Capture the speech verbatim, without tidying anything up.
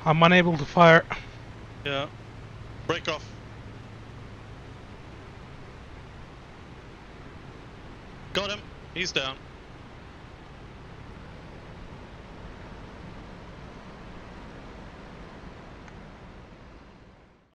I'm unable to fire. Yeah. Break off. Got him. He's down.